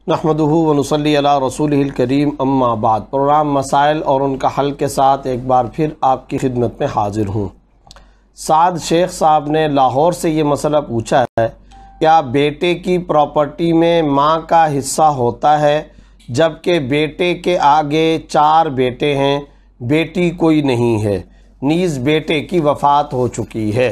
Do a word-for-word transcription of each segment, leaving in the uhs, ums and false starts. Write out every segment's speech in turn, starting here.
نحمدہ ونصلی علی رسولہ الکریم اما بعد۔ پروگرام مسائل اور ان کا حل کے ساتھ ایک بار پھر آپ کی خدمت میں حاضر ہوں۔ سعد شیخ صاحب نے لاہور سے یہ مسئلہ پوچھا ہے، کیا بیٹے کی پراپرٹی میں ماں کا حصہ ہوتا ہے جبکہ بیٹے کے آگے چار بیٹے ہیں، بیٹی کوئی نہیں ہے، نیز بیٹے کی وفات ہو چکی ہے؟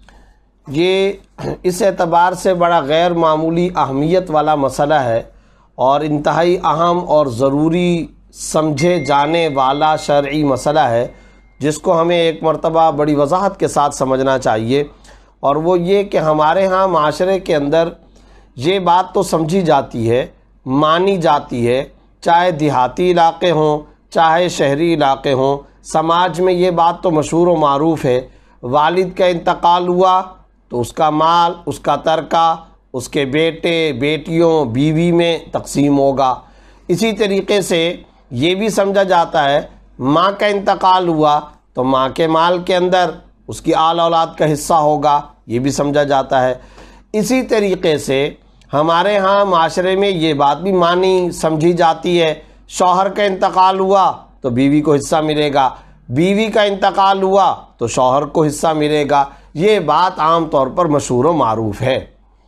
یہ اس اعتبار سے بڑا غیر معمولی اہمیت والا مسئلہ ہے اور انتہائی اہم اور ضروری سمجھے جانے والا شرعی مسئلہ ہے، جس کو ہمیں ایک مرتبہ بڑی وضاحت کے ساتھ سمجھنا چاہیے۔ اور وہ یہ کہ ہمارے ہاں معاشرے کے اندر یہ بات تو سمجھی جاتی ہے، مانی جاتی ہے، چاہے دیہاتی علاقے ہوں چاہے شہری علاقے ہوں، سماج میں یہ بات تو مشہور و معروف ہے، والد کا انتقال ہوا تو اس کا مال، اس کا ترکہ اس کے بیٹے بیٹیوں بیوی میں تقسیم ہوگا۔ اسی طریقے سے یہ بھی سمجھا جاتا ہے ماں کا انتقال ہوا تو ماں کے مال کے اندر اس کی آل اولاد کا حصہ ہوگا، یہ بھی سمجھا جاتا ہے۔ اسی طریقے سے ہمارے ہاں معاشرے میں یہ بات بھی مانی سمجھی جاتی ہے، شوہر کا انتقال ہوا تو بیوی کو حصہ ملے گا، بیوی کا انتقال ہوا تو شوہر کو حصہ ملے گا، یہ بات عام طور پر مشہور و معروف ہے۔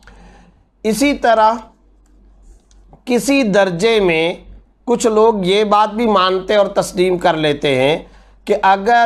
اسی طرح کسی درجے میں کچھ لوگ یہ بات بھی مانتے اور تسلیم کر لیتے ہیں کہ اگر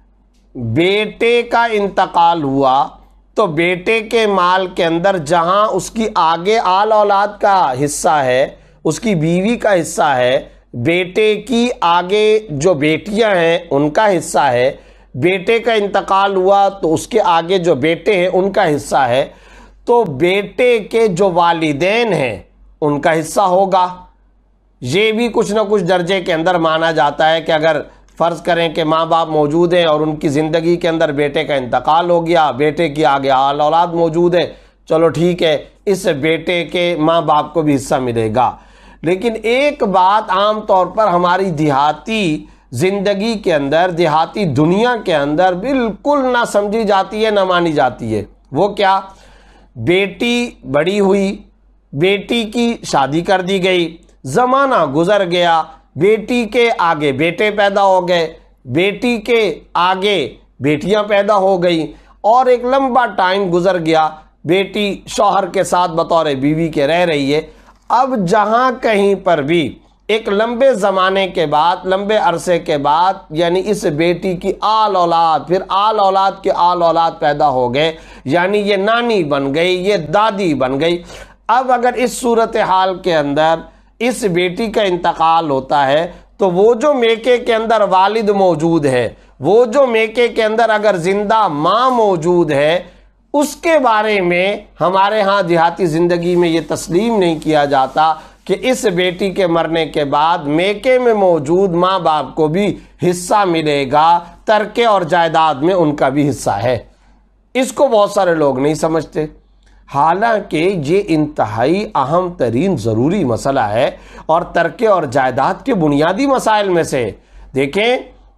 بیٹے کا انتقال ہوا تو بیٹے کے مال کے اندر جہاں اس کی آگے آل اولاد کا حصہ ہے، اس کی بیوی کا حصہ ہے، بیٹے کی آگے جو بیٹیاں ہیں ان کا حصہ ہے، بیٹے کا انتقال ہوا تو اس کے آگے جو بیٹے ہیں ان کا حصہ ہے، تو بیٹے کے جو والدین ہیں ان کا حصہ ہوگا۔ یہ بھی کچھ نہ کچھ درجے کے اندر مانا جاتا ہے کہ اگر فرض کریں کہ ماں باپ موجود ہیں اور ان کی زندگی کے اندر بیٹے کا انتقال ہو گیا، بیٹے کی آگے آل اولاد موجود ہے، چلو ٹھیک ہے، اس بیٹے کے ماں باپ کو بھی حصہ ملے گا۔ لیکن ایک بات عام طور پر ہماری دیہاتی زندگی کے اندر، دیہاتی دنیا کے اندر بالکل نہ سمجھی جاتی ہے، نہ مانی جاتی ہے۔ وہ کیا؟ بیٹی بڑی ہوئی، بیٹی کی شادی کر دی گئی، زمانہ گزر گیا، بیٹی کے آگے بیٹے پیدا ہو گئے، بیٹی کے آگے بیٹیاں پیدا ہو گئیں، اور ایک لمبا ٹائم گزر گیا، بیٹی شوہر کے ساتھ بطور بیوی کے رہ رہی ہے۔ اب جہاں کہیں پر بھی ایک لمبے زمانے کے بعد، لمبے عرصے کے بعد، یعنی اس بیٹی کی آل اولاد، پھر آل اولاد کے آل اولاد پیدا ہو گئے، یعنی یہ نانی بن گئی، یہ دادی بن گئی۔ اب اگر اس صورتحال کے اندر اس بیٹی کا انتقال ہوتا ہے تو وہ جو میکے کے اندر والد موجود ہے، وہ جو میکے کے اندر اگر زندہ ماں موجود ہے، اس کے بارے میں ہمارے ہاں دیہاتی زندگی میں یہ تسلیم نہیں کیا جاتا کہ اس بیٹی کے مرنے کے بعد میکے میں موجود ماں باپ کو بھی حصہ ملے گا، ترکے اور جائیداد میں ان کا بھی حصہ ہے۔ اس کو بہت سارے لوگ نہیں سمجھتے، حالانکہ یہ انتہائی اہم ترین ضروری مسئلہ ہے اور ترکے اور جائیداد کے بنیادی مسائل میں سے۔ دیکھیں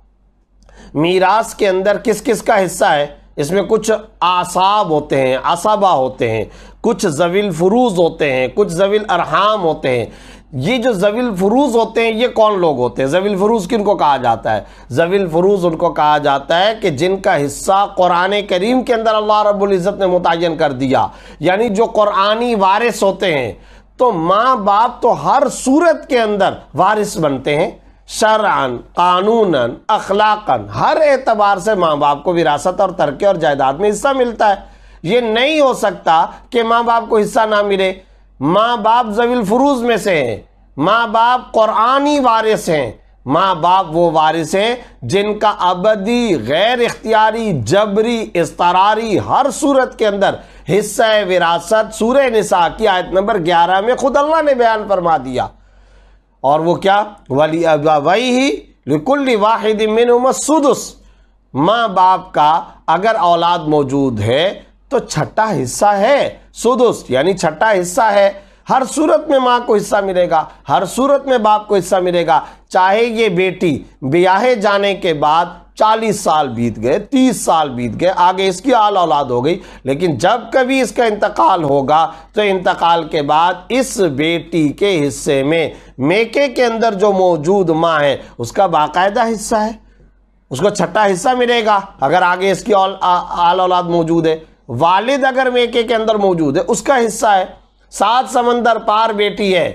میراث کے اندر کس کس کا حصہ ہے، اس میں کچھ اعصاب ہوتے ہیں، عصبہ ہوتے ہیں، کچھ ذوی الفروض ہوتے ہیں، کچھ ذوی الارحام ہوتے ہیں۔ یہ جو ذوی الفروض ہوتے ہیں یہ کون لوگ ہوتے ہیں؟ ذوی الفروض کن کو کہا جاتا ہے؟ ذوی الفروض ان کو کہا جاتا ہے کہ جن کا حصہ قرآن کریم کے اندر اللہ رب العزت نے متعین کر دیا، یعنی جو قرآنی وارث ہوتے ہیں۔ تو ماں باپ تو ہر صورت کے اندر وارث بنتے ہیں، شرعاً، قانوناً، اخلاقاً، ہر اعتبار سے ماں باپ کو وراثت اور ترکے اور جائیداد میں حصہ ملتا ہے۔ یہ نہیں ہو سکتا کہ ماں باپ کو حصہ نہ ملے۔ ماں باپ ذوی الفروض میں سے ہیں، ماں باپ قرآنی وارث ہیں، ماں باپ وہ وارث ہیں جن کا ابدی، غیر اختیاری، جبری، اضطراری ہر صورت کے اندر حصہ وراثت سورہ نساء کی آیت نمبر گیارہ میں خود اللہ نے بیان فرما دیا۔ اور وہ کیا؟ وَلِأَبَوَيْهِ لِكُلِّ وَاحِدٍ مِّنْهُمَا السُّدُسُ، ماں باپ کا اگر اولاد موجود ہے تو چھٹا حصہ ہے، سدس یعنی چھٹا حصہ ہے۔ ہر صورت میں ماں کو حصہ ملے گا، ہر صورت میں باپ کو حصہ ملے گا، چاہے یہ بیٹی بیاہے جانے کے بعد چالیس سال بیت گئے، تیس سال بیت گئے، آگے اس کی آل اولاد ہو گئی، لیکن جب کبھی اس کا انتقال ہوگا تو انتقال کے بعد اس بیٹی کے حصے میں میکے کے اندر جو موجود ماں ہے اس کا باقاعدہ حصہ ہے، اس کو چھٹا حصہ ملے گا اگر آگے اس کی آل اولاد موجود ہے۔ والد اگر میکے کے اندر موجود ہے اس کا حصہ ہے۔ سات سمندر پار بیٹی ہے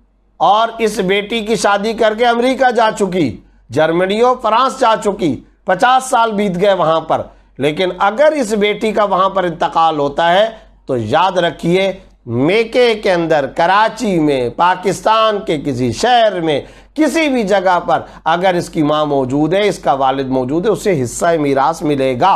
اور اس بیٹی کی شادی کر کے امریکہ جا چکی، جرمنی و فرانس جا چکی، پچاس سال بیت گئے وہاں پر، لیکن اگر اس بیٹی کا وہاں پر انتقال ہوتا ہے تو یاد رکھیے میکے کے اندر، کراچی میں، پاکستان کے کسی شہر میں، کسی بھی جگہ پر اگر اس کی ماں موجود ہے، اس کا والد موجود ہے، اسے حصہ میراث ملے گا۔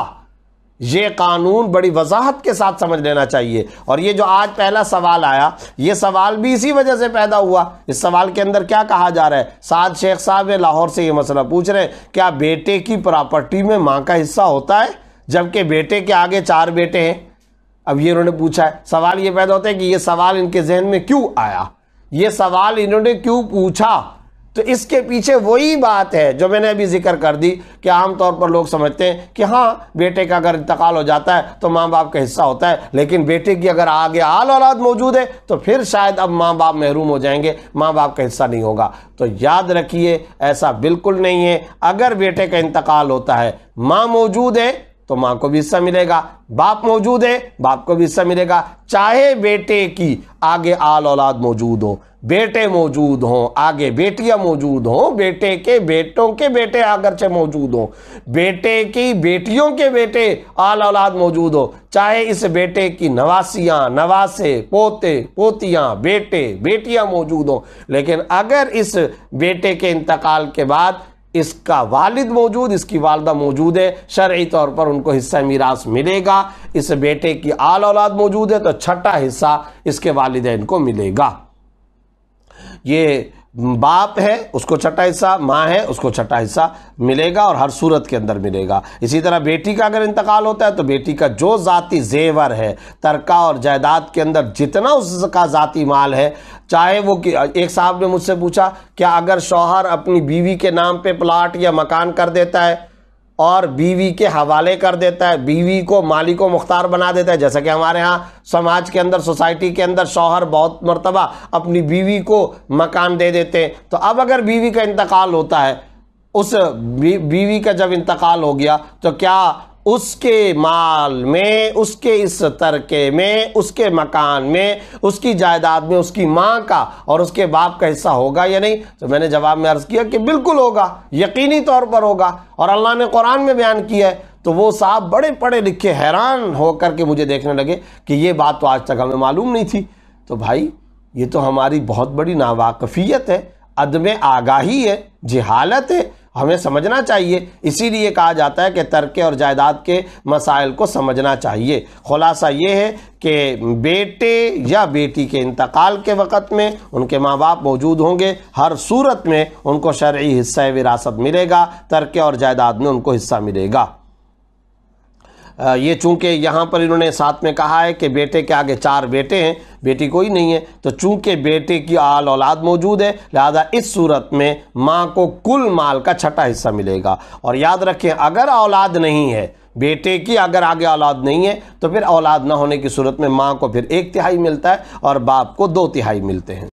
یہ قانون بڑی وضاحت کے ساتھ سمجھ لینا چاہیے۔ اور یہ جو آج پہلا سوال آیا، یہ سوال بھی اسی وجہ سے پیدا ہوا۔ اس سوال کے اندر کیا کہا جا رہا ہے؟ سعد شیخ صاحب لاہور سے یہ مسئلہ پوچھ رہے ہیں، کیا بیٹے کی پراپرٹی میں ماں کا حصہ ہوتا ہے جبکہ بیٹے کے آگے چار بیٹے ہیں؟ اب یہ انہوں نے پوچھا ہے۔ سوال یہ پیدا ہوتا ہے کہ یہ سوال ان کے ذہن میں کیوں آیا، یہ سوال انہوں نے کیوں پوچھا؟ تو اس کے پیچھے وہی بات ہے جو میں نے ابھی ذکر کر دی کہ عام طور پر لوگ سمجھتے ہیں کہ ہاں بیٹے کا اگر انتقال ہو جاتا ہے تو ماں باپ کا حصہ ہوتا ہے، لیکن بیٹے کی اگر آگے آل اولاد موجود ہے تو پھر شاید اب ماں باپ محروم ہو جائیں گے، ماں باپ کا حصہ نہیں ہوگا۔ تو یاد رکھیے ایسا بالکل نہیں ہے۔ اگر بیٹے کا انتقال ہوتا ہے، ماں موجود ہے تو ماں کو بھی حصہ ملے گا، باپ موجود ہے باپ کو بھی حصہ ملے گا، چاہے بیٹے کی آگے آل اولاد موجود ہو، بیٹے موجود ہوں، آگے بیٹیاں موجود ہوں، بیٹے کے بیٹوں کے بیٹے اگرچہ موجود ہوں، بیٹے کی بیٹیوں کے بیٹے آل اولاد موجود ہو، چاہے اس بیٹے کی نواسیاں، نواسے، پوتے، پوتیاں، بیٹے، بیٹیاں موجود ہوں، لیکن اگر اس بیٹے کے انتقال کے بعد اس کا والد موجود، اس کی والدہ موجود ہے، شرعی طور پر ان کو حصہ میراث ملے گا۔ اس بیٹے کی آل اولاد موجود ہے تو چھٹا حصہ اس کے والدین کو ملے گا۔ یہ باپ ہے اس کو چھٹا حصہ، ماں ہے اس کو چھٹا حصہ ملے گا اور ہر صورت کے اندر ملے گا۔ اسی طرح بیٹی کا اگر انتقال ہوتا ہے تو بیٹی کا جو ذاتی زیور ہے، ترکہ اور جائیداد کے اندر جتنا اس کا ذاتی مال ہے، چاہے وہ، ایک صاحب نے مجھ سے پوچھا کیا اگر شوہر اپنی بیوی کے نام پہ پلاٹ یا مکان کر دیتا ہے اور بیوی کے حوالے کر دیتا ہے، بیوی کو مالک و مختار بنا دیتا ہے، جیسا کہ ہمارے ہاں سماج کے اندر، سوسائٹی کے اندر شوہر بہت مرتبہ اپنی بیوی کو مکان دے دیتے ہیں، تو اب اگر بیوی کا انتقال ہوتا ہے، اس بیوی کا جب انتقال ہو گیا تو کیا اس کے مال میں، اس کے اس ترکے میں، اس کے مکان میں، اس کی جائیداد میں اس کی ماں کا اور اس کے باپ کا حصہ ہوگا یا نہیں؟ تو میں نے جواب میں عرض کیا کہ بالکل ہوگا، یقینی طور پر ہوگا، اور اللہ نے قرآن میں بیان کیا ہے۔ تو وہ صاحب بڑے پڑھے لکھے حیران ہو کر کے مجھے دیکھنے لگے کہ یہ بات تو آج تک ہمیں معلوم نہیں تھی۔ تو بھائی یہ تو ہماری بہت بڑی ناواقفیت ہے، عدم آگاہی ہے، جہالت ہے، ہمیں سمجھنا چاہیے۔ اسی لیے کہا جاتا ہے کہ ترکے اور جائیداد کے مسائل کو سمجھنا چاہیے۔ خلاصہ یہ ہے کہ بیٹے یا بیٹی کے انتقال کے وقت میں ان کے ماں باپ موجود ہوں گے، ہر صورت میں ان کو شرعی حصہ وراثت ملے گا، ترکے اور جائیداد میں ان کو حصہ ملے گا۔ یہ چونکہ یہاں پر انہوں نے ساتھ میں کہا ہے کہ بیٹے کے آگے چار بیٹے ہیں، بیٹی کوئی نہیں ہے، تو چونکہ بیٹے کی آل اولاد موجود ہے لہذا اس صورت میں ماں کو کل مال کا چھٹا حصہ ملے گا۔ اور یاد رکھیں اگر اولاد نہیں ہے، بیٹے کی اگر آگے اولاد نہیں ہے تو پھر اولاد نہ ہونے کی صورت میں ماں کو پھر ایک تہائی ملتا ہے اور باپ کو دو تہائی ملتے ہیں۔